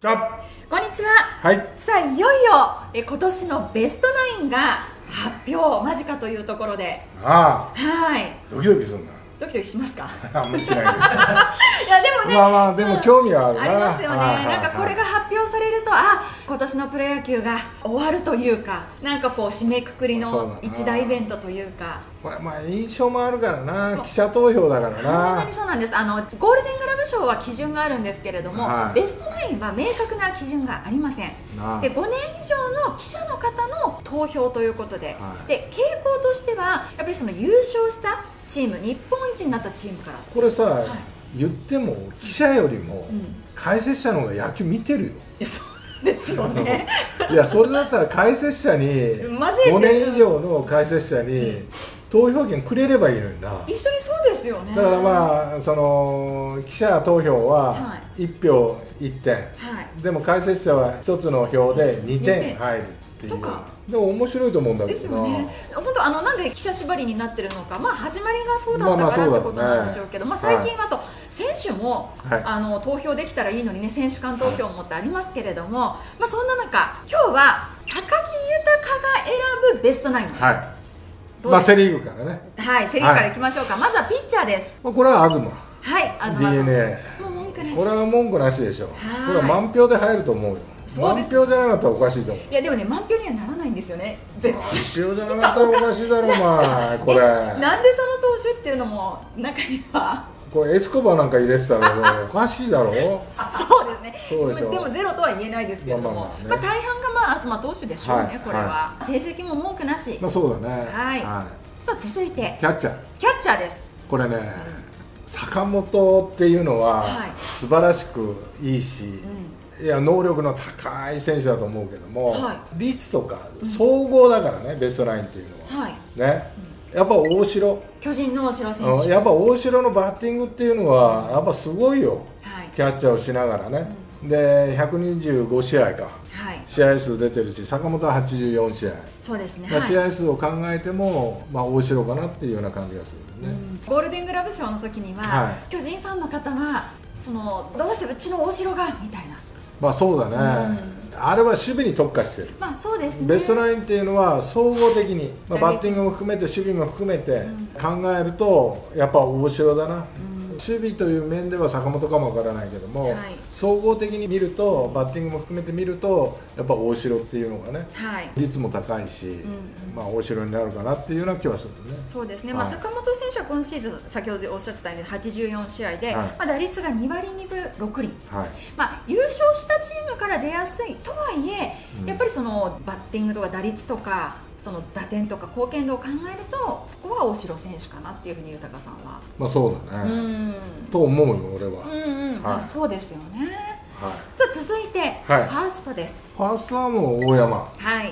じゃこんにちは。 はい。 さあ、いよいよ今年のベストナインが発表間近というところで、 あはい。 ドキドキするな。 ドキドキしますか？ あんまりしないです。 いやでもね、 まあでも興味はあるな。 ありますよね。なんかこれが発表されると、今年のプロ野球が終わるというか、なんかこう締めくくりの一大イベントというか。 これまあ印象もあるからな、記者投票だからな。 本当にそうなんです。ゴールデングラブ賞は基準があるんですけれども、ベストナインは明確な基準がありません。で、5年以上の記者の方の投票ということで、で傾向としてはやっぱりその優勝したチーム、日本一になったチームから。 これさ、言っても記者よりも解説者の方が野球見てるよ。 いや、そうですよね。 いや、それだったら解説者に5年以上の解説者に投票権くれればいいのにな。 一緒にそうですよね。 だからまあその記者投票は1票1点、でも解説者は1つの票で2点入るっていう。でも面白いと思うんだけどな。ですよね。 本当なんで記者縛りになってるのか、まあ始まりがそうだったからってことなんでしょうけど、最近はと選手も投票できたらいいのにね、選手間投票もってありますけれども、まあそんな中今日は高木豊が選ぶベストナインです。 まあセリーグからね。 はい、セリーグからいきましょうか。まずはピッチャーです。 これは東。 はい、東 DNA。 もう文句なし。 これは文句なしでしょ。これは満票で入ると思うよ。満票じゃなかったらおかしいと思う。 いやでもね、満票にはならないんですよね。 満票じゃなかったらおかしいだろう、まあこれ。 なんでその投手っていうのも中には。 これエスコバなんか入れてたらおかしいだろう。 そうですね。でもゼロとは言えないですけれども、大半が東投手でしょうね。これは成績も文句なし。 まあそうだね。 はい。さあ続いてキャッチャー。 キャッチャーです。 これね、坂本っていうのは素晴らしくいいし、いや能力の高い選手だと思うけども、率とか総合だからね、ベストナインっていうのはね。やっぱ大城、 巨人の大城選手、 やっぱ大城のバッティングっていうのはやっぱすごいよ。キャッチャーをしながらね。で125試合か、試合数出てるし、坂本は84試合。 そうですね。 試合数を考えてもまあ大城かなっていうような感じがするね。 ゴールデングラブ賞の時には巨人ファンの方はそのどうしてうちの大城がみたいな。 まあそうだね。あれは守備に特化してる。 まあそうですね。 ベストナインっていうのは総合的に、バッティングも含めて守備も含めて考えるとやっぱ大城だな。守備という面では坂本かもわからないけども、総合的に見るとバッティングも含めて見るとやっぱ大城っていうのがね、率も高いし、まあ大城になるかなっていうような気はするね。 そうですね。まあ坂本選手は今シーズン先ほどおっしゃってたように84試合で、まあ打率が2割2分6厘。まあ優勝したチームから出やすいとはいえ、やっぱりそのバッティングとか打率とかその打点とか貢献度を考えると、ここは大城選手かなっていうふうに豊さんは。 まあそうだね。と思うよ俺は。 まあそうですよね。さあ続いてファーストです。 ファーストはもう大山。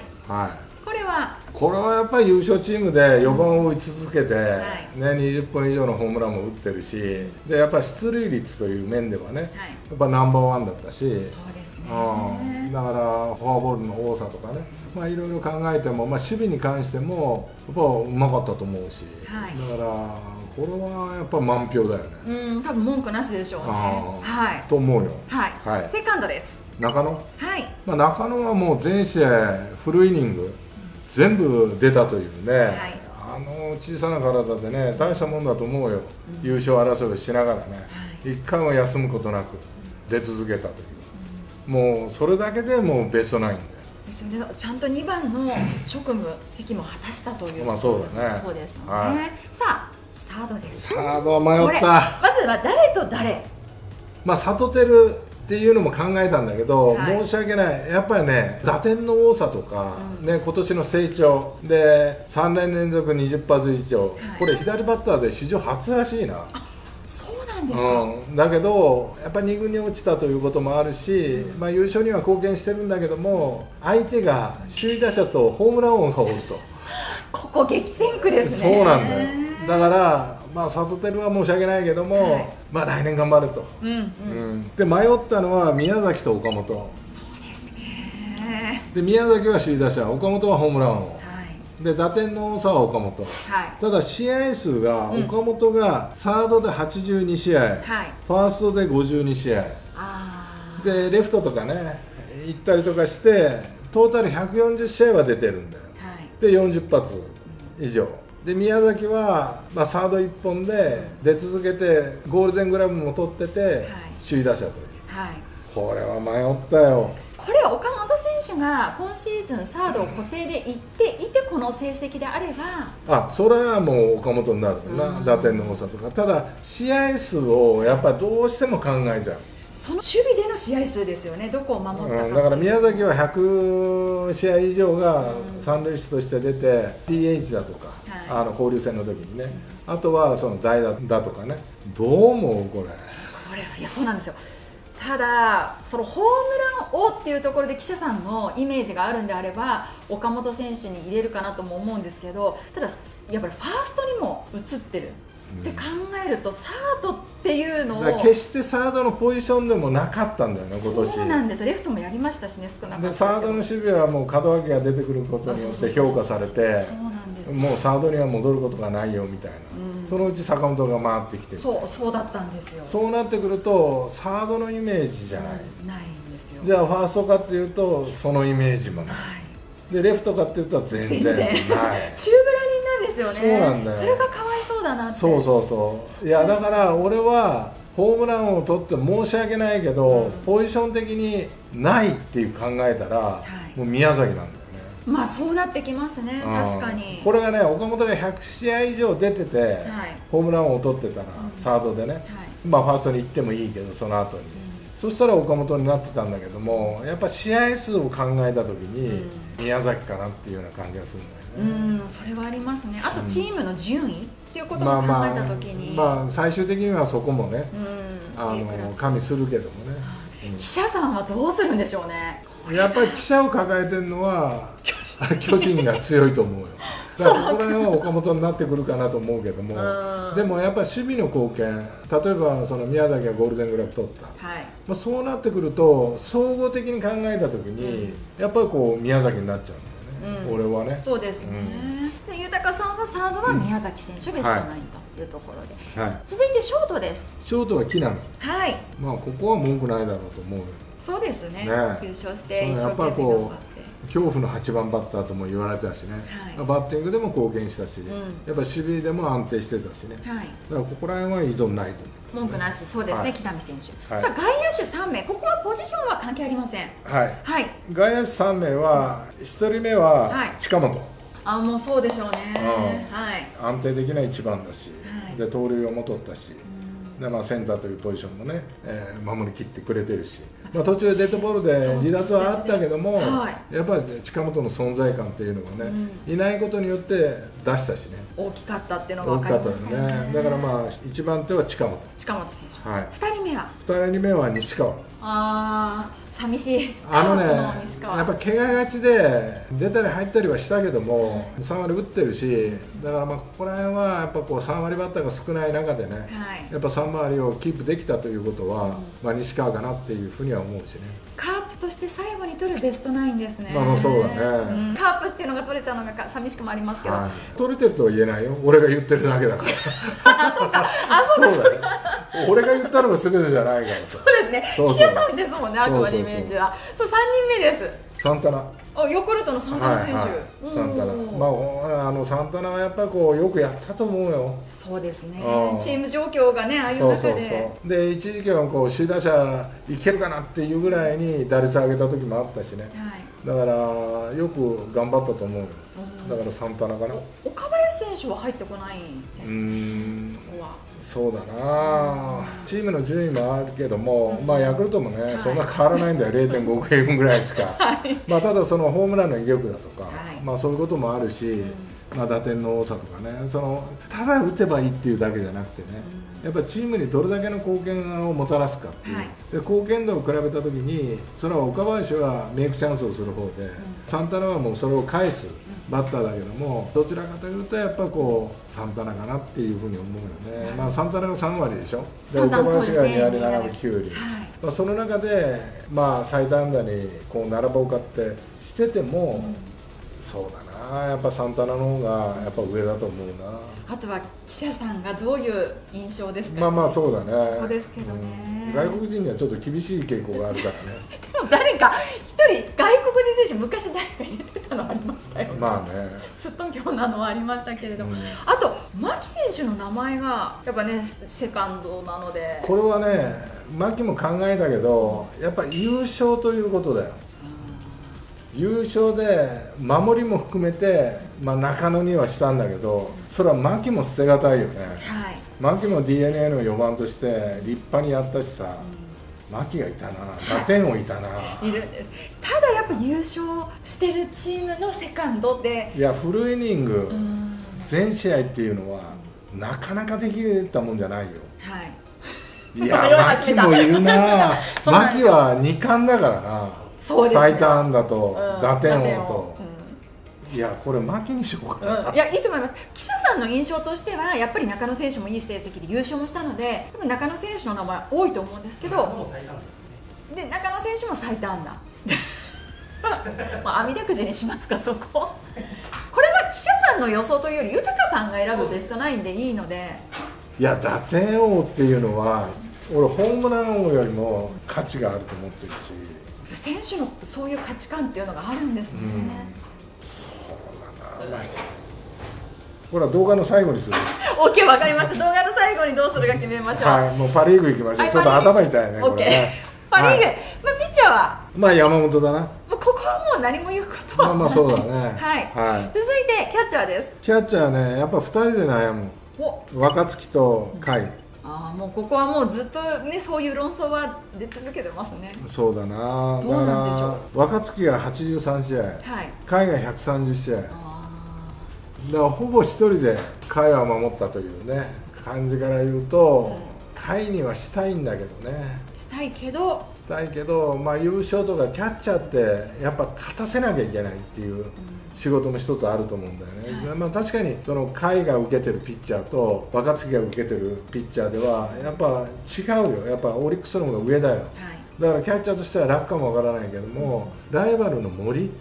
これはやっぱり優勝チームで4番を打ち続けて、ね、20本以上のホームランも打ってるし、でやっぱり出塁率という面ではね、やっぱナンバーワンだったし、だからフォアボールの多さとかね、まあいろいろ考えても、まあ守備に関してもやっぱうまかったと思うし、だからこれはやっぱ満票だよね。 多分文句なしでしょうね。 と思うよ。 セカンドです。 中野。まあ中野はもう全試合フルイニング全部出たというね、小さな体でね、大したもんだと思うよ。優勝争いをしながらね、一回も休むことなく出続けたという、もうそれだけでもうベストナインだよ。 ですよね。ちゃんと2番の職務責務を果たしたという。 まあそうだね。 そうですよね。さあサードです。 サードは迷った。 まずは誰と誰。 まあ里輝っていうのも考えたんだけど、申し訳ない、やっぱりね、打点の多さとか、ね、今年の成長で3年連続20発以上、これ左バッターで史上初らしいな。 そうなんですか。 だけどやっぱり2軍に落ちたということもあるし、まあ優勝には貢献してるんだけども、相手が首位打者とホームラン王がおると。 ここ激戦区ですね。 そうなんだよ。だからまあ里輝は申し訳ないけども、まあ来年頑張ると。で迷ったのは宮崎と岡本。 そうですね。 で宮崎は首位打者、岡本はホームラン王。で打点の多さは岡本。ただ試合数が岡本がサードで82試合、ファーストで52試合。 でレフトとかね行ったりとかしてトータル140試合は出てるんだよ、で40発以上で、宮崎は、サード1本で出続けてゴールデングラブも取ってて、首位打者という、これは迷ったよ。 これは岡本選手が今シーズンサードを固定でいっていてこの成績であれば、 それはもう岡本になるな、打点の多さとか。ただ試合数をやっぱりどうしても考えちゃう。 その守備での試合数ですよね、どこを守ったか、 だから宮崎は100試合以上が三塁手として出て DH だとか、交流戦の時にね、あとはその代打だとかね。どう思うこれ。 いや、そうなんですよ。ただそのホームラン王っていうところで記者さんのイメージがあるんであれば岡本選手に入れるかなとも思うんですけど、ただやっぱりファーストにも映ってるって考えると、サードっていうのを決してサードのポジションでもなかったんだよね、今年。 そうなんですよ、レフトもやりましたしね、少なかったでサードの守備はもう門脇が出てくることによって評価されて、もうサードには戻ることがないよみたいな、そのうち坂本が回ってきて、 そうだったんですよ。 そうなってくるとサードのイメージじゃない、 ないんですよ。 じゃあファーストかっていうとそのイメージもない、でレフトかっていうと全然ない宙ぶらりんなんですよね。 そうなんだよ。 それがかわいそうだなって。 そういやだから俺はホームランを取って申し訳ないけど、ポジション的にないっていう考えたら、もう宮崎なんだよね。 そうなってきますね、確かに。 これがね、岡本が100試合以上出てて、ホームランを取ってたら、サードでね、ファーストに行ってもいいけどその後に、そしたら岡本になってたんだけども、やっぱ試合数を考えた時に宮崎かなっていうような感じがするんだよね。 それはありますね。あとチームの順位っていうことも考えた時に、 最終的にはそこもね、加味するけどもね。 記者さんはどうするんでしょうね。 やっぱり記者を抱えてるのは巨人が強いと思うよ。だからここら辺は岡本になってくるかなと思うけども、でもやっぱり守備の貢献、例えばその宮崎がゴールデングラブ取った、そうなってくると総合的に考えた時に、やっぱりこう宮崎になっちゃうんだよね、俺はね。 そうですね。豊さんはサードは宮崎選手ベストナインというところで、続いてショートです。 ショートは木浪。ここは文句ないだろうと思うよ。 そうですね。優勝して一生懸命頑張って。 恐怖の8番バッターとも言われたしね、バッティングでも貢献したし、やっぱ守備でも安定してたしね、だからここら辺は依存ないと思う。文句なし、そうですね、北見選手。さあ、外野手3名、ここはポジションは関係ありません。 外野手3名は、1人目は近本。 もうそうでしょうね。 安定的な1番だし、で盗塁をも取ったし。でセンターというポジションもね、守りきってくれてるし、途中デッドボールで離脱はあったけども、やっぱり近本の存在感っていうのがね、いないことによって出したしね、 大きかったっていうのが分かりましたね。 だから1番手は近本選手、2人目は 2人目は西川。 寂しい。 やっぱ怪我がちで出たり入ったりはしたけども、3割打ってるし、だからここら辺はやっぱこう3割バッターが少ない中でね、やっぱ3割をキープできたということは、西川かなっていうふうには思うしね。 カープとして最後に取るベストナインですね。 そうだね。 カープっていうのが取れちゃうのが寂しくもありますけど、 取れてるとは言えないよ。俺が言ってるだけだから。 そうか。 俺が言ったのが全てじゃないからさ。 そうですね。記者さんですもんね、あくまでイメージは。3人目です。 サンタナ。 ヤクルトのサンタナ選手。 サンタナ。サンタナはやっぱりこうよくやったと思うよ。 そうですね。チーム状況がね、ああいう中で。 で一時期はこう首位打者いけるかなっていうぐらいに打率上げた時もあったしね。だからよく頑張ったと思うよ。だからサンタナかな。 岡林選手は入ってこないですか。そこは。 そうだな、チームの順位もあるけども、ヤクルトもね、そんな変わらないんだよ、0.5 ゲームぐらいしか、ただそのホームランの威力だとか、そういうこともあるし、打点の多さとかね、ただ打てばいいっていうだけじゃなくてね、やっぱりチームにどれだけの貢献をもたらすかっていう、で貢献度を比べたときに、それは岡林はメイクチャンスをする方で、サンタナはもうそれを返すバッターだけども、どちらかというとやっぱこうサンタナかなっていうふうに思うよね。サンタナが3割でしょ、で岡林が2割7割9厘、その中で最多安打にこう並ぼうかってしてても、 そうだな、やっぱサンタナの方がやっぱ上だと思うな。 あとは記者さんがどういう印象ですか。 まあまあそうだね。 そうですけどね、 外国人にはちょっと厳しい傾向があるからね。 でも誰か一人外国人選手昔誰か入れてたのありましたよね。 まあね、 すっとんきょうなのはありましたけれども、あと牧選手の名前がやっぱねセカンドなので、 これはね牧も考えたけどやっぱ優勝ということだよ。優勝で守りも含めて、まあ、中野にはしたんだけど、それは牧も捨てがたいよね。 はい、 牧も DNA の4番として立派にやったしさ、牧がいたな、打点王いたな、 いるんです。ただやっぱ優勝してるチームのセカンドで、 いやフルイニング全試合っていうのはなかなかできたもんじゃないよ。 はい、 いや牧もいるな。牧は2冠だからな。 そうですね、 最多安打と打点王と、いやこれ牧にしようかな、 いやいいと思います。記者さんの印象としてはやっぱり中野選手もいい成績で優勝もしたので、多分中野選手の名前多いと思うんですけど、で中野選手も最多安打まあ網だくじにしますか、そここれは記者さんの予想というより豊さんが選ぶベストナインでいいので、 いや打点王っていうのは俺ホームラン王よりも価値があると思ってるし、 選手のそういう価値観っていうのがあるんですね。 そうだな、ほら動画の最後にする。 OK、 わかりました。動画の最後にどうするか決めましょう。 はい、もうパ・リーグ行きましょう。ちょっと頭痛いね、これね。 パ・リーグ、まあピッチャーはまあ山本だな。 ここはもう何も言うことはない。 まあまあそうだね。 はい。続いてキャッチャーです。 キャッチャーね、やっぱ2人で悩む。若月と甲斐。 ああ、もうここはもうずっとね、そういう論争は出続けてますね。 そうだな。 どうなんでしょう。 若月が83試合、甲斐が130試合。だからほぼ1人で甲斐は守ったというね感じから言うと、甲斐にはしたいんだけどね。 したいけど、 まあ優勝とかキャッチャーってやっぱ勝たせなきゃいけないっていう仕事も一つあると思うんだよね。まあ確かにその甲斐が受けてるピッチャーと若月が受けてるピッチャーではやっぱ違うよ。やっぱオリックスの方が上だよ。だからキャッチャーとしては楽かもわからないけども、ライバルの森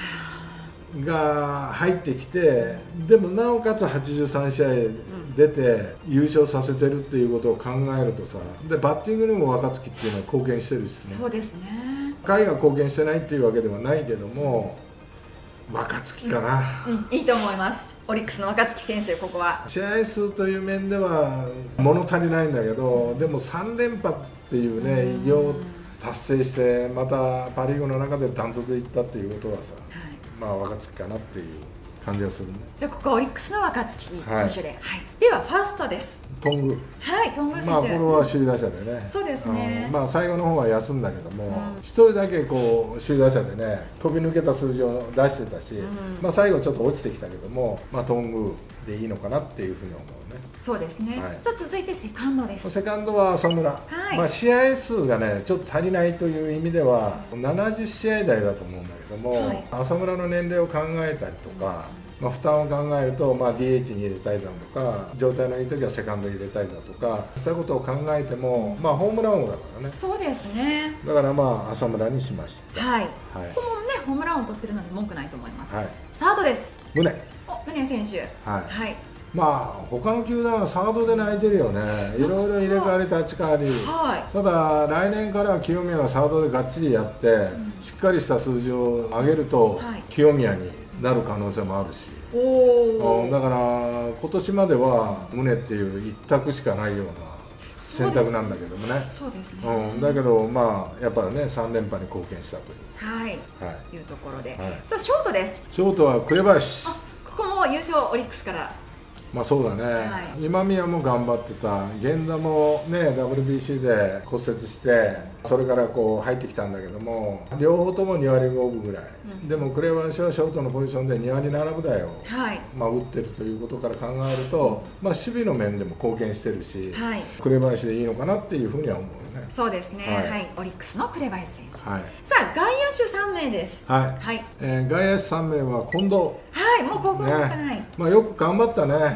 が入ってきて、でもなおかつ83試合出て優勝させてるっていうことを考えるとさ、でバッティングにも若月っていうのは貢献してるしね。 そうですね。 甲斐が貢献してないっていうわけではないけども、若月かな、 いいと思います。オリックスの若月選手、ここは試合数という面では物足りないんだけど、でも3連覇っていうね偉業を達成して、またパ・リーグの中でダントツでいったっていうことはさ、まあ若月かなっていう感じがするね。 じゃあここはオリックスの若月投手で、ではファーストです。 頓宮。 頓宮選手。 まあこれは首位打者でね。 そうですね。 まあ最後の方は休んだけども、一人だけこう首位打者でね飛び抜けた数字を出してたし、まあ最後ちょっと落ちてきたけども、まあ頓宮でいいのかなっていうふうに思うね。 そうですね。さあ続いてセカンドです。 セカンドは浅村。まあ試合数がねちょっと足りないという意味では70試合台だと思うんだけども、浅村の年齢を考えたりとか。まあ負担を考えると、まあ、DH に入れたいだとか、状態のいい時はセカンドに入れたいだとか、そういうことを考えても、まあ、ホームラン王だからね。 そうですね。 だからまあ浅村にしました。 ここもねホームランを取ってるので文句ないと思います。サードです。 宗選手。 まあ他の球団はサードで泣いてるよね。いろいろ入れ替わり立ち替わり、ただ来年からは清宮がサードでがっちりやって、しっかりした数字を上げると、清宮になる可能性もあるし、だから今年までは宗っていう一択しかないような選択なんだけどもね。 そうですね。 だけどまあやっぱりね3連覇に貢献したといういうところで、さあショートです。 ショートは紅林。 ここも優勝オリックスから。 まあそうだね、今宮も頑張ってた、源田もね WBC で骨折してそれからこう入ってきたんだけども、両方とも2割5分ぐらい、でも紅林はショートのポジションで2割7分台を、まあ打ってるということから考えると、まあ守備の面でも貢献してるし、紅林でいいのかなっていうふうには思うね。 そうですね、オリックスの紅林選手、さあ外野手3名です。 外野手3名は近藤。 もう高校のじゃない。 まあよく頑張ったね。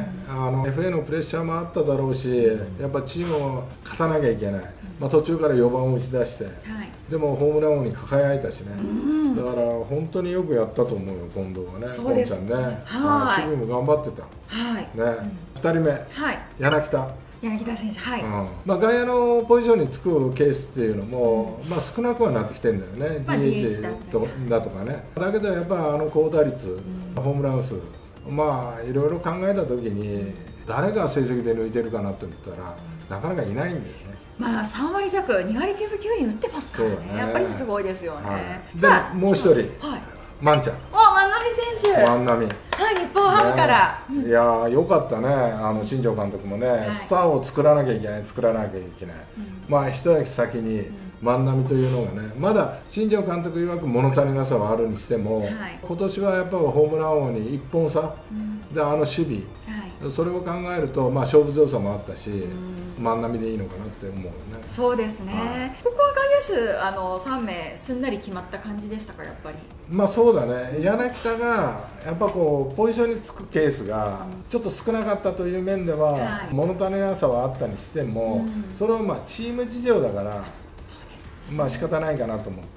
FA のプレッシャーもあっただろうし、やっぱチームを勝たなきゃいけない、途中から4番を打ち出して、でもホームラン王に輝いたしね、だから本当によくやったと思うよ、近藤はね、 そうですね、守備も頑張ってた、ね、2人目、柳田。 柳田選手、 外野のポジションにつくケースっていうのも、少なくはなってきてるんだよね、DH だとかね。だけどやっぱ高打率、ホームラン数、いろいろ考えたときに、誰が成績で抜いてるかなって言ったら、なかなかいないんだよね。 3割弱、2割9分9厘打ってますからね、やっぱりすごいですよね。 さあ、もう一人。万ちゃん、 万波選手、 万波、 日本ハムから、 いやよかったね、新庄監督もね、スターを作らなきゃいけない、作らなきゃいけない、一駅先に万波というのがね、まだ新庄監督曰く物足りなさはあるにしても、今年はやっぱりホームラン王に1本差で、守備、それを考えると、勝負強さもあったし、万波でいいのかなって思うよね。 そうですね、ここは外野手3名すんなり決まった感じでしたか、やっぱり。 そうだね、柳田がやっぱこうポジションにつくケースがちょっと少なかったという面では、物足りなさはあったにしても、それはチーム事情だから、仕方ないかなと思って、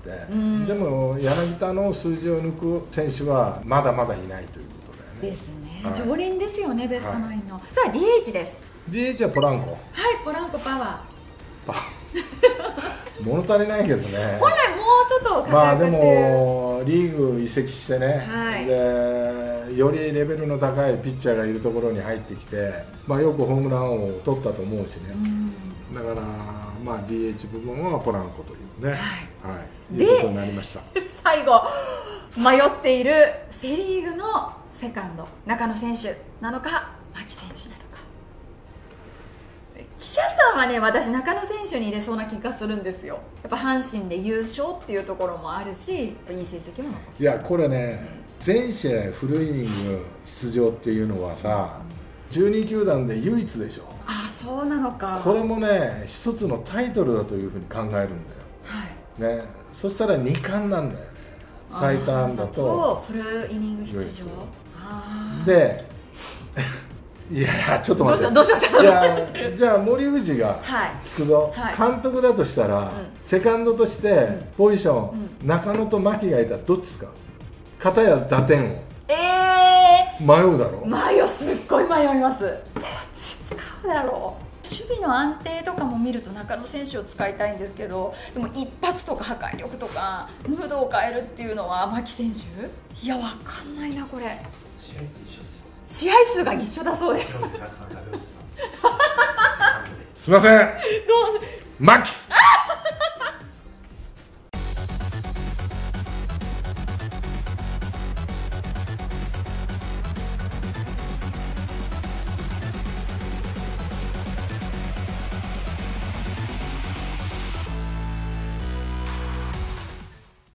でも柳田の数字を抜く選手はまだまだいないということだよね。 ですね、常連ですよね、ベストナインの。さあ DH です。 DH はポランコ。 ポランコパワー物足りないけどね、 本来もうちょっと活躍でもリーグ移籍してね、でよりレベルの高いピッチャーがいるところに入ってきて、よくホームラン王を取ったと思うしね、だからDH 部分はポランコというね、いうことになりました。 最後迷っているセ・リーグのセカンド、中野選手なのか牧選手なのか。記者さんはね、私中野選手に入れそうな気がするんですよ。やっぱ阪神で優勝っていうところもあるし、いい成績も残して。 いやこれね、全試合フルイニング出場っていうのはさ、12球団で唯一でしょ。 そうなのか。 これもね、一つのタイトルだというふうに考えるんだよ、ね、そしたら2冠なんだよね、最多安打とフルイニング出場でいやちょっと待って、 どうしました。 いやじゃあ森藤が聞くぞ、監督だとしたら、セカンドとしてポジション、中野と牧がいたらどっちですか。片や打点を迷うだろ。 すっごい迷います。どっち使うだろう。守備の安定とかも見ると中野選手を使いたいんですけど、でも一発とか破壊力とかムードを変えるっていうのは牧選手、いやわかんないなこれ。 試合数一緒ですよ。 試合数が一緒だそうです。 すいません、牧